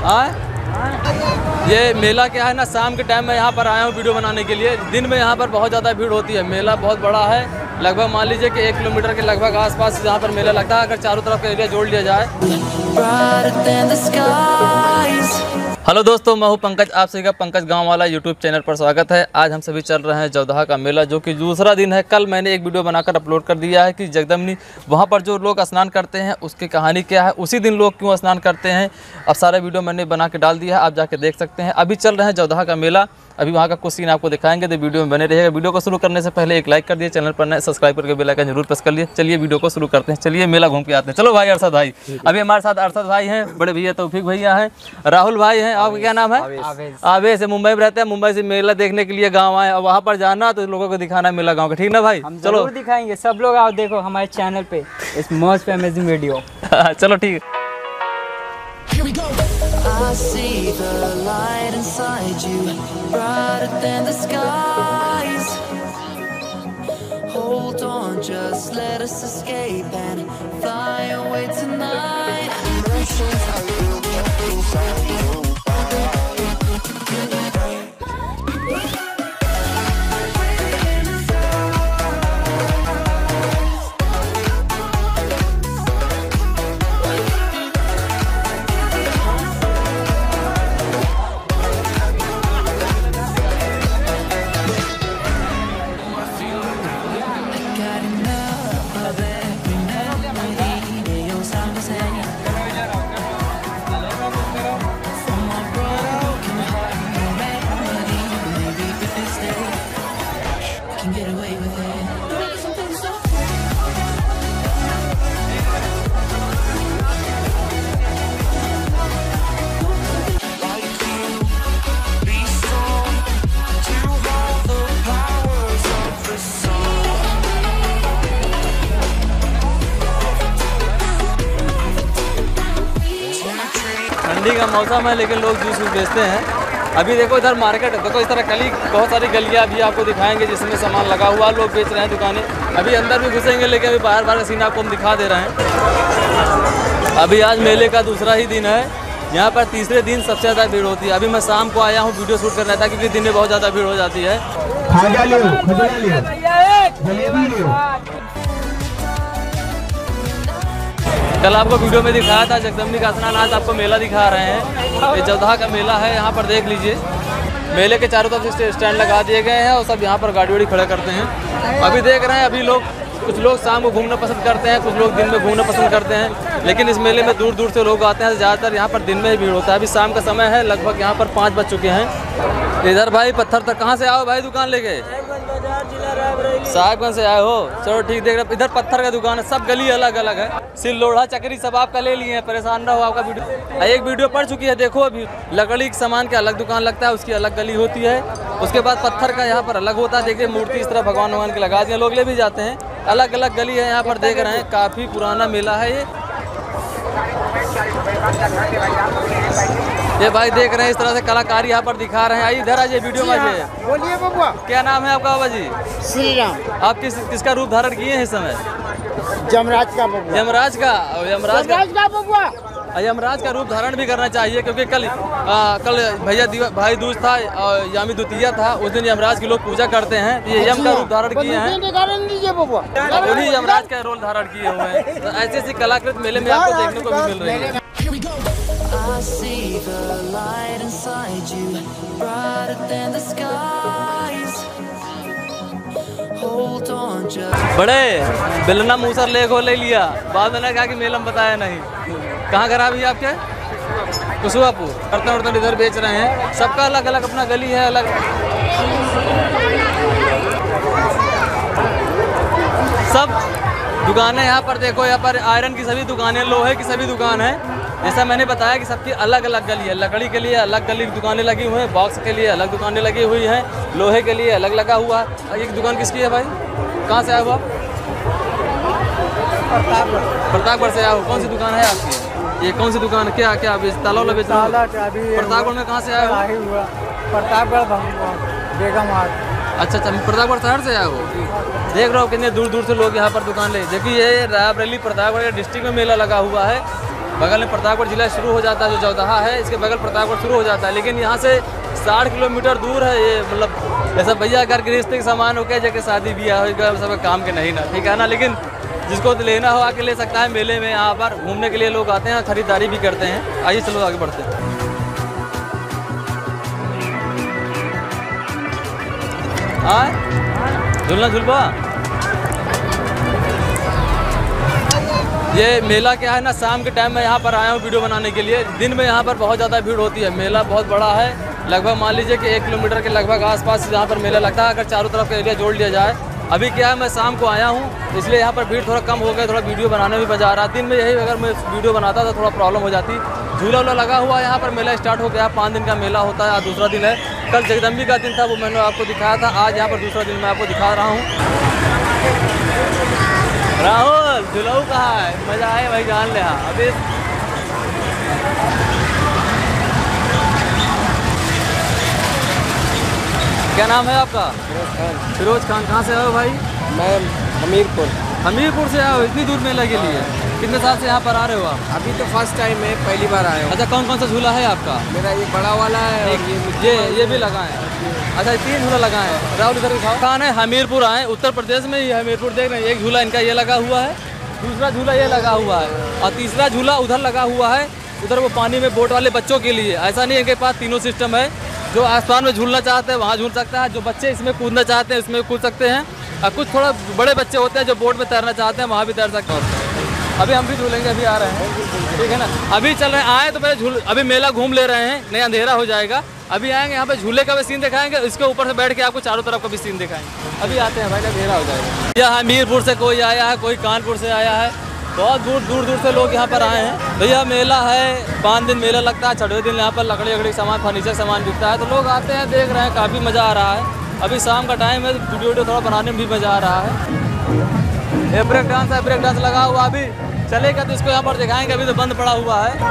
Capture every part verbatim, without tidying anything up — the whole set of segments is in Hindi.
हाँ ये मेला क्या है ना, शाम के टाइम में यहाँ पर आया हूँ वीडियो बनाने के लिए। दिन में यहाँ पर बहुत ज़्यादा भीड़ होती है। मेला बहुत बड़ा है, लगभग मान लीजिए कि एक किलोमीटर के लगभग आसपास यहाँ पर मेला लगता है, अगर चारों तरफ का एरिया जोड़ लिया जाए। हेलो दोस्तों, मैं हूँ पंकज, आप सभी का पंकज गांव वाला यूट्यूब चैनल पर स्वागत है। आज हम सभी चल रहे हैं जवदाहा का मेला, जो कि दूसरा दिन है। कल मैंने एक वीडियो बनाकर अपलोड कर दिया है कि जगदम्बनी वहाँ पर जो लोग स्नान करते हैं उसकी कहानी क्या है, उसी दिन लोग क्यों स्नान करते हैं। अब सारा वीडियो मैंने बना के डाल दिया है, आप जाके देख सकते हैं। अभी चल रहे हैं जवदाहा का मेला, अभी वहाँ का कुछ सीन आपको दिखाएंगे, तो वीडियो में बने रहिएगा। वीडियो को शुरू करने से पहले एक लाइक कर दिए, चैनल पर नए सब्सक्राइब करके बेल आइकन जरूर प्रेस कर लिए। चलिए वीडियो को शुरू करते हैं, चलिए मेला घूम के आते हैं। चलो भाई अरशद भाई, अभी हमारे साथ अरशद भाई हैं, बड़े भैया तौफीक भैया हैं, राहुल भाई हैं। आपका क्या नाम है? आवेश है। मुंबई में रहते हैं, मुंबई से मेला देखने के लिए गाँव आए, और वहाँ पर जाना तो लोगों को दिखाना मेला गाँव का, ठीक ना भाई? चलो दिखाएंगे, सब लोग आओ देखो हमारे चैनल पे इस मोस्ट अमेजिंग वीडियो। चलो ठीक है। I see the light inside you, brighter than the skies. Hold on, just let us escape and fly away tonight. Emotions are living inside you. ठंडी का मौसम है, लेकिन लोग जूस वूस बेचते हैं। अभी देखो इधर मार्केट, देखो इस तरह गली, बहुत सारी गलियाँ भी आपको दिखाएंगे जिसमें सामान लगा हुआ, लोग बेच रहे हैं दुकानें। अभी अंदर भी घुसेंगे, लेकिन अभी बाहर बाहर का सीन आपको हम दिखा दे रहे हैं। अभी आज मेले का दूसरा ही दिन है, यहाँ पर तीसरे दिन सबसे ज़्यादा भीड़ होती है। अभी मैं शाम को आया हूँ वीडियो शूट करना था, क्योंकि दिन में बहुत ज़्यादा भीड़ हो जाती है। कल आपको वीडियो में दिखाया था जगदम्बनी का स्नान, आज आपको मेला दिखा रहे हैं। ये जवदाहा का मेला है, यहाँ पर देख लीजिए। मेले के चारों तरफ से स्टैंड लगा दिए गए हैं और सब यहाँ पर गाड़ी वाड़ी खड़े करते हैं। अभी देख रहे हैं, अभी लोग, कुछ लोग शाम को घूमना पसंद करते हैं, कुछ लोग दिन में घूमना पसंद करते हैं, लेकिन इस मेले में दूर दूर से लोग आते हैं। ज़्यादातर यहाँ पर दिन में ही भीड़ होता है। अभी शाम का समय है, लगभग यहाँ पर पाँच बज चुके हैं। इधर भाई पत्थर तक कहाँ से आओ भाई दुकान लेके? साहिबगंज से आए हो? चलो ठीक। देख रहे इधर पत्थर का दुकान है, सब गली अलग अलग है। सिल लोढ़ा चक्री सब आपका ले लिए हैं, परेशान ना हो। आपका वीडियो एक वीडियो पड़ चुकी है, देखो। अभी लकड़ी के सामान के अलग दुकान लगता है, उसकी अलग गली होती है। उसके बाद पत्थर का यहाँ पर अलग होता है। देखिए मूर्ति इस तरह भगवान भगवान के लगा दिए, लोग ले भी जाते हैं। अलग अलग गली है यहाँ पर, देख रहे हैं। काफ़ी पुराना मेला है ये। ये भाई देख रहे हैं, इस तरह से कलाकारी यहाँ पर दिखा रहे हैं। आइए इधर आइए, वीडियो में आइए। बोलिए बबुआ, क्या नाम है आपका बाबा जी? श्री राम। आप किस किसका रूप धारण किए हैं इस समय? जमराज का बबुआ। यमराज का? यमराज का का बबुआ। यमराज का रूप धारण भी करना चाहिए, क्योंकि कल आ, कल भैया भाई दूज था और यामी द्वितीया था, उस दिन यमराज की लोग पूजा करते हैं। ये यम का रूप धारण किए हैं, उन्हीं यमराज का रोल धारण किए हुए हैं। तो ऐसी ऐसी कलाकृत मेले में आपको देखने को भी मिल रही है। I see the light inside you, brighter than the skies. Hold on, just बड़े बिलना मूसर ले को ले लिया, बाद में कहा कि मेला में बताया नहीं। कहाँ घर अभी आपके? कुशवापुर। बर्तन वर्तन इधर बेच रहे हैं, सबका अलग अलग अपना गली है, अलग सब दुकानें। यहाँ पर देखो, यहाँ पर आयरन की सभी दुकानें, लोहे की सभी दुकान है। जैसा मैंने बताया कि सबकी अलग अलग गली है। लकड़ी के लिए अलग गली दुकानें लगी हुई हैं, बॉक्स के लिए अलग दुकानें लगी हुई हैं, लोहे के लिए अलग लगा हुआ है। एक दुकान किसकी है भाई? कहाँ से आया हुआ? प्रतापगढ़ से आया हो। कौन सी दुकान है आपकी? ये कौन सी दुकान? क्या क्या ताला वाला बेच रहा है? प्रतापगढ़ में कहाँ से आया हो? प्रतापगढ़ बेगम। अच्छा अच्छा, प्रतापगढ़ शहर से आया हो। देख रहे हो कितने दूर दूर से लोग यहाँ पर दुकान ले। देखिए ये रायबरेली प्रतापगढ़ डिस्ट्रिक्ट में मेला लगा हुआ है। बगल में प्रतापगढ़ जिला शुरू हो जाता है, जो जौदहा है इसके बगल प्रतापगढ़ शुरू हो जाता है, लेकिन यहाँ से साठ किलोमीटर दूर है ये। मतलब ऐसा भैया घर गृहस्थी के सामान हो गया, जैसे शादी ब्याह हो सब काम के नहीं ना, ठीक है ना। लेकिन जिसको लेना हो आके ले सकता है। मेले में यहाँ पर घूमने के लिए लोग आते हैं, खरीदारी भी करते हैं। आइए चलो आगे बढ़ते हैं। हाँ झूलना झूलवा। ये मेला क्या है ना, शाम के टाइम में यहाँ पर आया हूँ वीडियो बनाने के लिए। दिन में यहाँ पर बहुत ज़्यादा भीड़ होती है। मेला बहुत बड़ा है, लगभग मान लीजिए कि एक किलोमीटर के लगभग आसपास यहाँ पर मेला लगता है, अगर चारों तरफ का एरिया जोड़ लिया जाए। अभी क्या है, मैं शाम को आया हूँ इसलिए यहाँ पर भीड़ थोड़ा कम हो गया, थोड़ा वीडियो बनाने में मजा आ रहा है। दिन में यही अगर मैं वीडियो बनाता था थोड़ा प्रॉब्लम हो जाती। झूला वूला लगा हुआ है यहाँ पर, मेला स्टार्ट हो गया। पाँच दिन का मेला होता है, आज दूसरा दिन है। कल जगदम्बी का दिन था, वो मैंने आपको दिखाया था। आज यहाँ पर दूसरा दिन मैं आपको दिखा रहा हूँ। राहुल झुलाऊ कहाँ है, मजा आए भाई, जान ले। हाँ अभी क्या नाम है आपका? फिरोज खान। फिरोज खान। कहाँ से आए हो भाई? मैं हमीरपुर। हमीरपुर से आए हो इतनी दूर मेला के लिए? कितने साल से यहाँ पर आ रहे हो आप? अभी तो फर्स्ट टाइम है, पहली बार आया हूँ। अच्छा, कौन कौन सा झूला है आपका? मेरा ये बड़ा वाला है और ये ये ये भी लगाए हैं। अच्छा, तीन झूला लगाए हैं। राहुल इधर दिखाओ। कहाँ है? हमीरपुर आए, उत्तर प्रदेश में ही हमीरपुर। देख रहे हैं, एक झूला इनका ये लगा हुआ है, दूसरा झूला ये लगा हुआ है और तीसरा झूला उधर लगा हुआ है। उधर वो पानी में बोट वाले बच्चों के लिए। ऐसा नहीं है, इनके पास तीनों सिस्टम है। जो आसमान में झूलना चाहते हैं वहाँ झूल सकता है, जो बच्चे इसमें कूदना चाहते हैं इसमें कूद सकते हैं, और कुछ थोड़ा बड़े बच्चे होते हैं जो बोट में तैरना चाहते हैं वहाँ भी तैर सकते हैं। अभी हम भी झूलेंगे, अभी आ रहे हैं, ठीक है ना। अभी चल रहे हैं, आए तो पहले झूल, अभी मेला घूम ले रहे हैं, नहीं अंधेरा हो जाएगा। अभी आएंगे यहाँ पे झूले का भी सीन दिखाएंगे, इसके ऊपर से बैठ के आपको चारों तरफ का भी सीन दिखाएंगे। अभी आते हैं भाई, अंधेरा हो जाएगा। यह हमीरपुर से कोई आया है, कोई कानपुर से आया है, बहुत दूर दूर दूर से लोग यहाँ पर आए हैं। भैया मेला है, पाँच दिन मेला लगता है। छठवें दिन यहाँ पर लकड़ी लकड़ी सामान, फर्नीचर सामान बिकता है, तो लोग आते हैं, देख रहे हैं, काफ़ी मज़ा आ रहा है। अभी शाम का टाइम है, वीडियो वीडियो थोड़ा बनाने में भी मज़ा आ रहा है। ये ब्रेक डांस है, ब्रेक डांस लगा हुआ, अभी चलेगा तो इसको यहाँ पर दिखाएंगे। अभी तो बंद पड़ा हुआ है।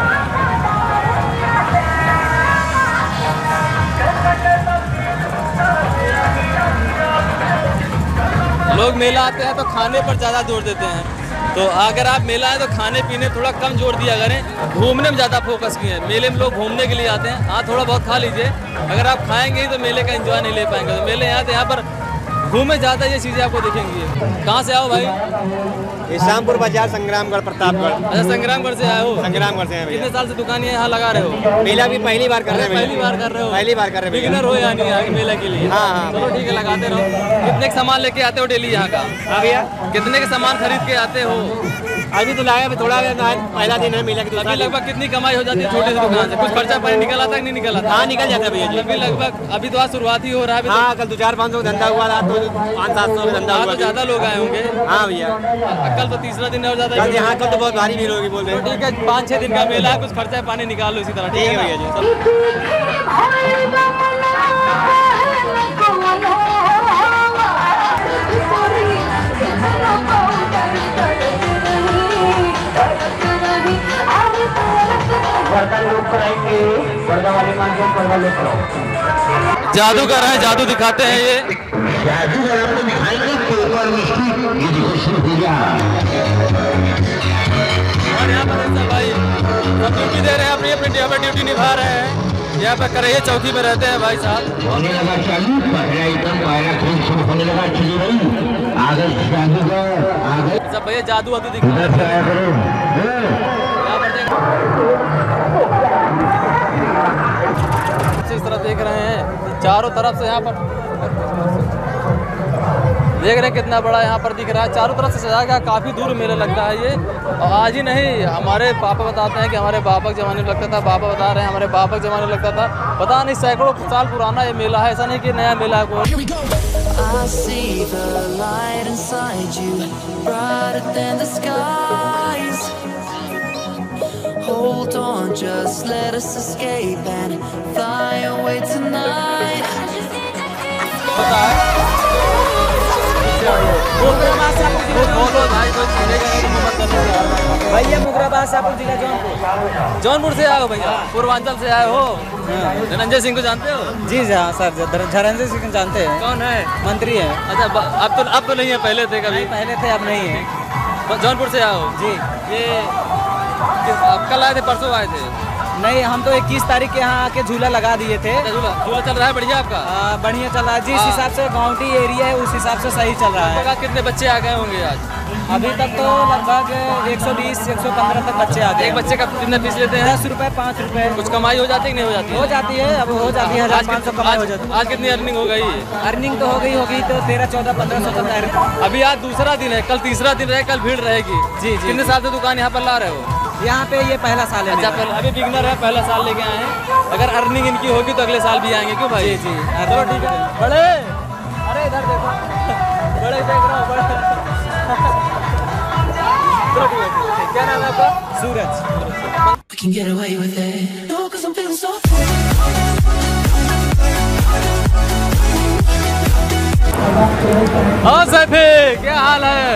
लोग मेला आते हैं तो खाने पर ज़्यादा जोर देते हैं, तो अगर आप मेला है तो खाने पीने थोड़ा कम जोर दिया करें, घूमने में ज़्यादा फोकस किए। मेले में लोग घूमने के लिए आते हैं, हाँ थोड़ा बहुत खा लीजिए। अगर आप खाएंगे ही तो मेले का एंजॉय नहीं ले पाएंगे। तो मेले यहाँ तो यहाँ पर घूमे ज़्यादा ये चीज़ें आपको दिखेंगी। कहाँ से आओ भाई? ये शामपुर बाजार, संग्रामगढ़, प्रतापगढ़। अच्छा, संग्रामगढ़ से आए हो? संग्रामगढ़ से हैं भैया। कितने साल से दुकान यहाँ लगा रहे हो? मेला भी पहली बार कर रहे हैं। पहली बार कर रहे हो? पहली बार कर रहे हैं। बिगिनर हो या नहीं यहाँ के मेला के लिए? हाँ हाँ। चलो ठीक है, लगाते रहो। कितने के सामान लेके आते हो डेली यहाँ का? हाँ भैया, कितने के सामान खरीद के आते हो? अभी तो लाया, अभी थोड़ा पहला दिन है मेला की। अभी लगभग कितनी कमाई हो जाती है छोटी सी दुकान से? कुछ खर्चा पानी निकल आता है कि नहीं निकल आता? हाँ निकल जाता है भैया जी। अभी लगभग अभी तो आज शुरुआत ही हो रहा है। अभी तो- हाँ, कल दो चार पाँच सौ धंधा हुआ था, तो पाँच सात सौ में धंधा हाँ, हुआ। तो ज़्यादा लोग आए होंगे। हाँ भैया, कल तो तीसरा दिन है और ज़्यादा कल यहाँ कल तो बहुत भारी भीड़ होगी बोल रहे हैं। ठीक है, पाँच छः दिन का मेला है, कुछ खर्चा पानी निकाल लो इसी तरह। ठीक है भैया जी। चलो। जादूगर हैं, जादू दिखाते हैं ये। जादूगर आपको दिखाएंगे पेपर मिस्टी, ये देखो शुरू हो गया। और यहाँ पर सब भाई सब ड्यूटी दे रहे हैं, अपनी अपनी यहाँ पर ड्यूटी निभा रहे हैं। यहाँ पर करैया चौकी में रहते हैं भाई साहब। होने लगा चालू, पहला एकदम पहला खेल शुरू होने लगा। चली रही आगे जादूगर, आगे सब भैया जादू वादू दिखा उधर से आया करो। यहाँ पर देख, इस तरह देख रहे हैं चारों तरफ से। यहाँ पर देख रहे हैं कितना बड़ा यहाँ पर दिख रहा है, चारों तरफ से सजाया गया। काफ़ी दूर मेला लगता है ये, और आज ही नहीं, हमारे पापा बताते हैं कि हमारे बाबा के ज़माने में लगता था। बाबा बता रहे हैं हमारे बाबा के ज़माने में लगता था। पता नहीं सैकड़ों साल पुराना ये मेला है, ऐसा नहीं कि नया मेला है कोई। I see the light inside you, brighter than the skies. Hold on, just let us escape and fly away tonight. पता है भैया मुगराबाद शाहपुर जिला जौनपुर। जौनपुर से आए हो भैया? पूर्वांचल से आए हो? धनंजय सिंह को जानते हो? जी हाँ सर, धनंजय सिंह जानते हैं, कौन है? मंत्री हैं। अच्छा, ब- अब तो अब तो नहीं है, पहले थे कभी? पहले थे, अब नहीं है। जौनपुर से आओ जी। ये आप कल आए थे, परसों आए थे? नहीं, हम तो इक्कीस तारीख के यहाँ आके झूला लगा दिए थे। झूला झूला चल रहा है बढ़िया आपका? आ, बढ़िया चल रहा है, जिस हिसाब से गाँवटी एरिया है उस हिसाब से सही चल रहा है। आपका कितने बच्चे आ गए होंगे आज? अभी तक तो लगभग एक सौ बीस एक सौ पंद्रह तक बच्चे आ गए। एक बच्चे का कितने फीस लेते हैं? दस रुपए पाँच रुपए। कुछ कमाई हो जाती है कि नहीं हो जाती? हो जाती है, अब हो जाती है, हजार पाँच सौ कमाई हो जाती है। आज कितनी अर्निंग हो गई? अर्निंग तो हो गई होगी तो तेरह चौदह पंद्रह सौ तक। अभी आज दूसरा दिन है, कल तीसरा दिन रहे, कल भीड़ रहेगी। जी जी। कितने साल से दुकान यहाँ पर ला रहे हो? यहाँ पे ये पहला साल है। अच्छा, पहले अभी बिगनर है, पहला साल लेके आए हैं। अगर अर्निंग इनकी होगी तो अगले साल भी आएंगे। क्यों भाई? जी जी। चलो ठीक है। बड़े, अरे इधर देखो, बड़े देख रहा हूँ, बड़े। चलो ठीक है। क्या नाम है आपका? सूरज। We can get away with it. No, cause I'm feeling so free. हाँ सैफी, क्या हाल है?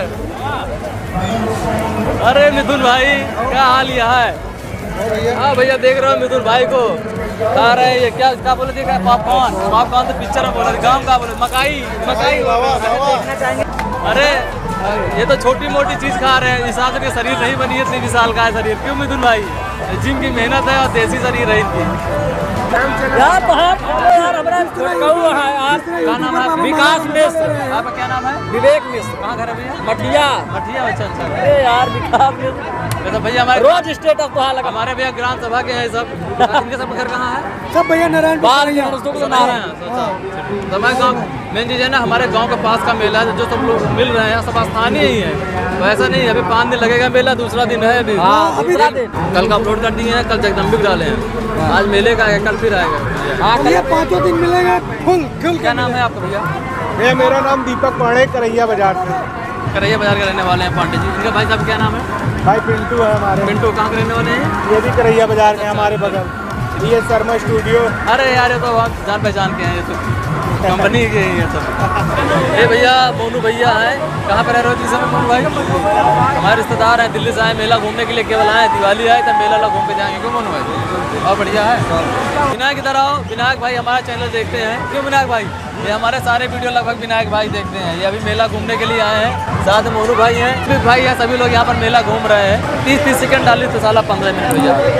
अरे मिथुन भाई, क्या हाल यह है? हाँ भैया, देख रहे हो मिथुन भाई को खा रहे हैं। ये क्या क्या बोले थे? क्या पॉपकॉर्न? पॉपकॉर्न तो पिक्चर में बोला था। गाँव का बोले मकाई, मकाई। अरे ये तो छोटी मोटी चीज खा रहे हैं, इस हिसाब से शरीर नहीं बनी है, इतनी विशाल का है शरीर। क्यों मिथुन भाई? जिम की मेहनत है और देसी शरीर है इनकी। यार यार हमारा क्या नाम है? विकास मिश्र। आपका क्या नाम है? विवेक मिश्र। कहाँ घर है भैया? मठिया। मठिया, अच्छा अच्छा। अरे यार विकास मिश्र वैसे भैया हमारे रोज स्टेटस तो लगा। हमारे भैया ग्राम सभा के हैं सब। इनके सब घर कहाँ है? सब भैया नारायण बाल हमारे गाँव मेन चीज है ना, हमारे गांव के पास का मेला है, जो सब लोग मिल रहे हैं सब स्थानीय ही है। वैसा नहीं, अभी पाँच दिन लगेगा मेला, दूसरा दिन है अभी। हाँ, दूसरा दिन। कल का अपलोड कर दिए हैं, कल जगदम्बिक डाले हैं। आज मेले का है, कल फिर आएगा। हाँ, ये पाँचों दिन मिलेगा फुल फुल। क्या नाम है आपका भैया? ये मेरा नाम दीपक पांडे, करैया बाजार से। करैया बाजार के रहने वाले हैं पांडे जी। इनका भाई साहब क्या नाम है? भाई पिंटू है हमारे। पिंटू कहाँ के रहने वाले हैं? ये भी करैया बाजार में हमारे बगल, ये शर्मा स्टूडियो। अरे यार ये तो आप जान पहचान के हैं, ये तो कंपनी के ही है सब। ये भैया मोनू भैया हैं। कहाँ पर रह रहे हो जिस समय मोनू भाई? हमारे रिश्तेदार हैं, दिल्ली से आए मेला घूमने के लिए, केवल आए। दिवाली आए तब मेला ला घूम के जाएंगे। क्यों मोनू भाई? और बढ़िया है। विनायक इधर आओ। विनायक भाई हमारा चैनल देखते हैं। क्यों विनायक भाई? ये हमारे सारे वीडियो लगभग विनायक भाई देखते हैं। ये अभी मेला घूमने के लिए आए हैं, साथ में मोनू भाई हैं, फिर भाई हैं, सभी लोग यहाँ पर मेला घूम रहे हैं। तीस तीस सेकंड डाली तो साला पंद्रह मिनट हो जाए।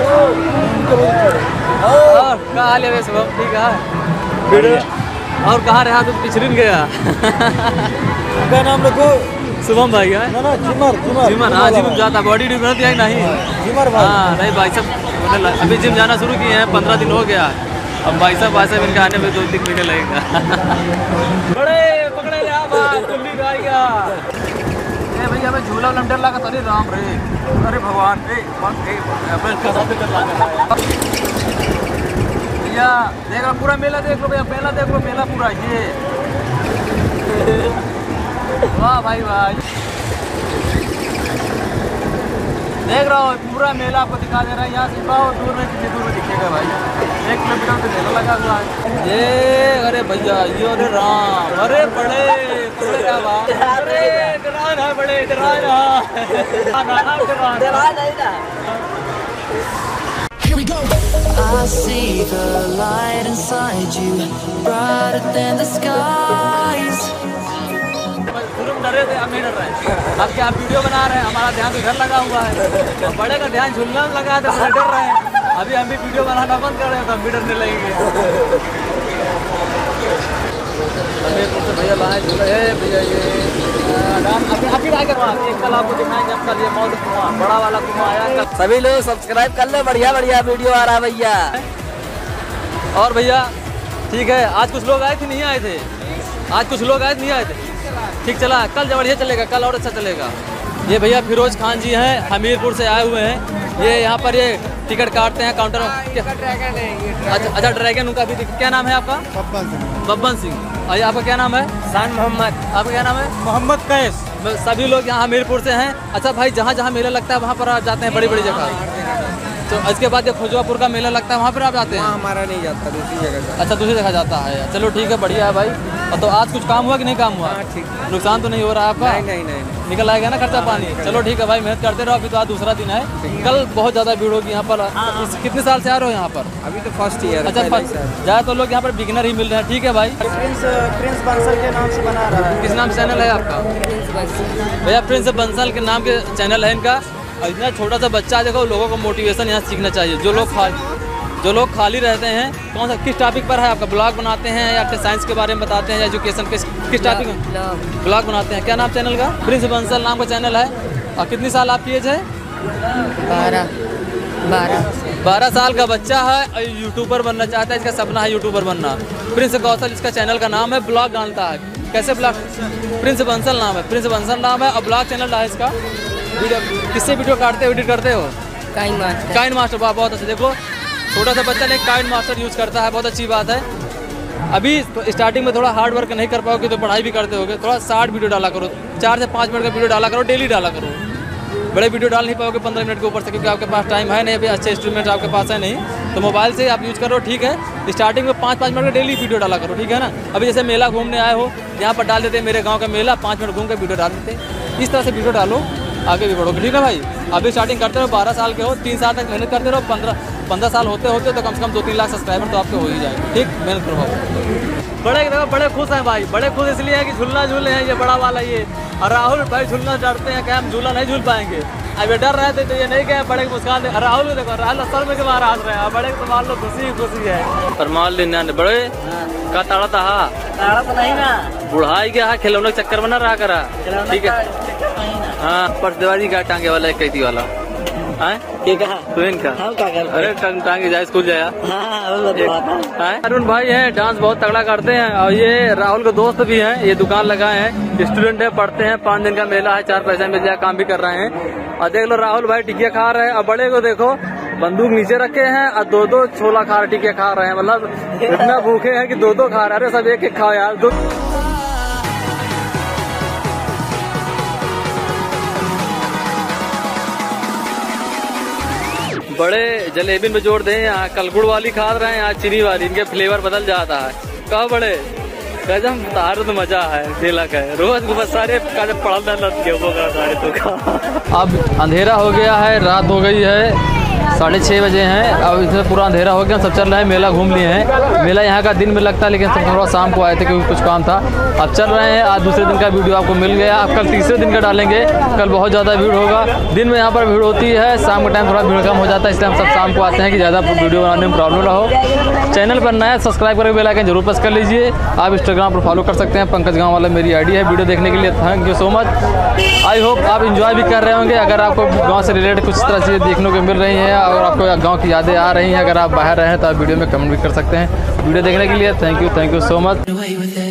और क्या हाल है वैसे? ठीक है। और कहाँ रहा तुम? पिछड़िन गया। क्या नाम रखो? शुभम भाई है ना ना जिमर जिमर जिमन। हाँ जिम जाता, बॉडी डी बनती है नहीं? जिमर भाई। हाँ नहीं भाई साहब अभी जिम जाना शुरू किए हैं, पंद्रह दिन हो गया। अब भाई साहब भाई साहब इनके आने में दो तीन महीने लगेगा। बड़े पकड़े ले भाई, तुल्ली गाय का। ए भैया हमें झूला वाला डर लगा। अरे राम रे, अरे भगवान रे, भैया देख रहा पूरा मेला देख लो भैया, मेला देख लो, मेला पूरा ये। वाह भाई वाह, देख रहा हो पूरा मेला आपको दिखा दे रहा है। यहाँ से बहुत दूर में, कितनी दूर में दिखेगा भाई, एक किलोमीटर से मेला लगा हुआ है ये। अरे भैया ये, अरे राम, अरे बड़े तुझे क्या बात? अरे डरान है बड़े, डरान I see the light inside you, brighter than the skies. शुरू में डरे थे, अब नहीं डर रहे हैं। अब क्या आप वीडियो बना रहे हैं, हमारा ध्यान तो इधर लगा हुआ है। और बड़े का ध्यान झूलने में लगा है तो हम डर रहे हैं। अभी हम भी वीडियो बनाना बंद कर रहे हैं तो हम भी डरने लगेंगे। भैया लाए झूले भैया ये अभी अभी आगे एक कल आपको दिखाएंगे। अब कल ये मौत कुआं, बड़ा वाला कुआं आया कल। सभी लोग सब्सक्राइब कर ले, बढ़िया बढ़िया वीडियो आ रहा है भैया। और भैया ठीक है, आज कुछ लोग आए थे नहीं आए थे? आज कुछ लोग आए थे नहीं आए थे? ठीक चला, कल बढ़िया चलेगा, कल और अच्छा चलेगा। ये भैया फिरोज खान जी हैं, हमीरपुर से आए हुए हैं। ये यहाँ पर ये टिकट काटते हैं काउंटर। अच्छा अच्छा, ड्रैगन उनका भी। क्या नाम है आपका? बब्बन सिंह। और आपका क्या नाम है? शान मोहम्मद। आपका क्या नाम है? मोहम्मद कैस। सभी लोग यहाँ हमीरपुर से हैं। अच्छा भाई, जहाँ जहाँ मेला लगता है वहाँ पर आप जाते हैं, बड़ी बड़ी जगह। तो इसके बाद जब खोजवापुर का मेला लगता है वहाँ पर आप जाते हैं? हमारा नहीं जाता, दूसरी जगह। अच्छा दूसरी जगह जाता है। चलो ठीक है, बढ़िया है भाई। और तो आज कुछ काम हुआ कि नहीं काम हुआ? ठीक। नुकसान तो नहीं हो रहा है आपका? नहीं नहीं नहीं, निकल आएगा ना खर्चा पानी। चलो ठीक है भाई, मेहनत करते रहो। अभी तो आज दूसरा दिन है, कल बहुत ज़्यादा भीड़ होगी यहाँ पर। कितने साल से आ रहे हो यहाँ पर? अभी तो फर्स्ट ईयर। अच्छा फर्स्ट, ज़्यादा तो लोग यहाँ पर बिगिनर ही मिल रहे हैं। ठीक है भाई। प्रिंस प्रिंस बंसल के नाम से बना रहा है। किस नाम से चैनल है आपका? भैया प्रिंस बंसल के नाम के चैनल है इनका। और इतना छोटा सा बच्चा देखो, लोगों को मोटिवेशन यहाँ सीखना चाहिए। जो लोग खा जो लोग खाली रहते हैं, कौन सा किस टॉपिक पर है आपका? ब्लॉग बनाते हैं या फिर साइंस के बारे में बताते हैं या एजुकेशन किस किस टॉपिक में ब्लॉग बनाते हैं? क्या नाम चैनल का? प्रिंस बंसल नाम का चैनल है। और कितनी साल आपकी एज है? बारह बारह बारह साल का बच्चा है और यूट्यूबर बनना चाहता है। इसका सपना है यूट्यूबर बनना। प्रिंस कौशल इसका चैनल का नाम है, ब्लॉग डालता है। कैसे ब्लॉग? प्रिंस बंसल नाम है, प्रिंस बंसल नाम है और ब्लॉग चैनल है इसका। वीडियो किससे वीडियो काटते हो, एडिट करते हो? काइन मास्टर काइन मास्टर, वाह बहुत अच्छा। देखो छोटा सा बच्चा ने काइन मास्टर यूज़ करता है, बहुत अच्छी बात है। अभी तो स्टार्टिंग में थोड़ा हार्ड वर्क नहीं कर पाओगे तो पढ़ाई भी करते होगे, थोड़ा शार्ट वीडियो डाला करो, चार से पाँच मिनट का वीडियो डाला करो, डेली डाला करो। बड़े वीडियो डाल नहीं पाओगे पंद्रह मिनट के ऊपर से, क्योंकि आपके पास टाइम है नहीं, अभी अच्छे इंस्ट्रूमेंट आपके पास है नहीं, तो मोबाइल से आप यूज़ करो, ठीक है। स्टार्टिंग में पाँच पाँच मिनट का डेली वीडियो डाला करो, ठीक है ना। अभी जैसे मेला घूमने आए हो, यहाँ पर डाल देते मेरे गाँव का मेला, पाँच मिनट घूम के वीडियो डाल देते, इस तरह से वीडियो डालो, आगे भी बढ़ोगे, ठीक है भाई। अभी स्टार्टिंग करते रहो, बारह साल के हो, तीन साल तक मेहनत करते रहो, पंद्रह पंद्रह साल होते होते तो कम से कम दो तीन लाख सब्सक्राइबर तो आपके हो ही जाएंगे, ठीक। मेहनत करो। बड़े देखो बड़े खुश हैं भाई, बड़े खुश इसलिए है कि झूलना झूले हैं ये बड़ा वाला ये। और राहुल भाई झूलना डरते हैं, क्या हम झूला नहीं झूल पाएंगे। अब ये डर रहे थे तो ये नहीं गए, बड़े मुस्कान दे। राहुल को देखो, राहुल सर में के बाहर हंस रहे हैं, बड़े को तो मान लो खुशी खुशी है। पर मान लेना बड़े का ताड़ा था, ताड़ा तो नहीं ना, बुढ़ाई के हाँ खिलौने के चक्कर में ना रहा करा, ठीक है। हाँ पर्स दिवाली का टांगे वाला एक कैदी वाला अरे टंग टांगे जाए स्कूल जाया। अरुण भाई हैं, डांस बहुत तगड़ा करते हैं और ये राहुल के दोस्त भी हैं, ये दुकान लगाए हैं, स्टूडेंट है, पढ़ते हैं, पाँच दिन का मेला है, चार पैसा मिल जाए, काम भी कर रहे हैं। और देख लो राहुल भाई टिकिया खा रहे हैं और बड़े को देखो बंदूक नीचे रखे हैं और दो दो छोला खा रहे, टिकिया खा रहे हैं, मतलब इतना भूखे हैं कि दो दो खा रहे हैं। अरे सब एक एक खाओ यार। दो बड़े जलेबी में जोड़ दें, यहाँ कलगुड़ वाली खा रहे हैं, यहाँ चीनी वाली, इनके फ्लेवर बदल जाता है। कहा बड़े गजब तार तो मजा है, दिलक है, रोज बस सारे पढ़ना लग गया। अब अंधेरा हो गया है, रात हो गई है, साढ़े छः बजे हैं, अब इसमें पूरा अंधेरा हो गया, सब चल रहे हैं, मेला घूम लिए हैं। मेला यहाँ का दिन में लगता है, लेकिन सब थोड़ा शाम को आए थे क्योंकि कुछ काम था। अब चल रहे हैं, आज दूसरे दिन का वीडियो आपको मिल गया, अब कल तीसरे दिन का डालेंगे, कल बहुत ज़्यादा भीड़ होगा। दिन में यहाँ पर भीड़ होती है, शाम के टाइम थोड़ा भीड़ कम हो जाता है, इसलिए हम सब शाम को आते हैं कि ज़्यादा वीडियो बनाने में प्रॉब्लम ना हो। चैनल पर नया सब्सक्राइब करके बेल आइकन जरूर प्रेस कर लीजिए। आप इंस्टाग्राम पर फॉलो कर सकते हैं, पंकज गाँव वाला मेरी आईडी है। वीडियो देखने के लिए thank you so much. I hope आप इंजॉय भी कर रहे होंगे। अगर आपको गाँव से रिलेटेड कुछ तरह चीज़ें देखने को मिल रही हैं और आपको गाँव की यादें आ रही हैं, अगर आप बाहर रहे हैं तो आप वीडियो में कमेंट भी कर सकते हैं। वीडियो देखने के लिए thank you thank you so much.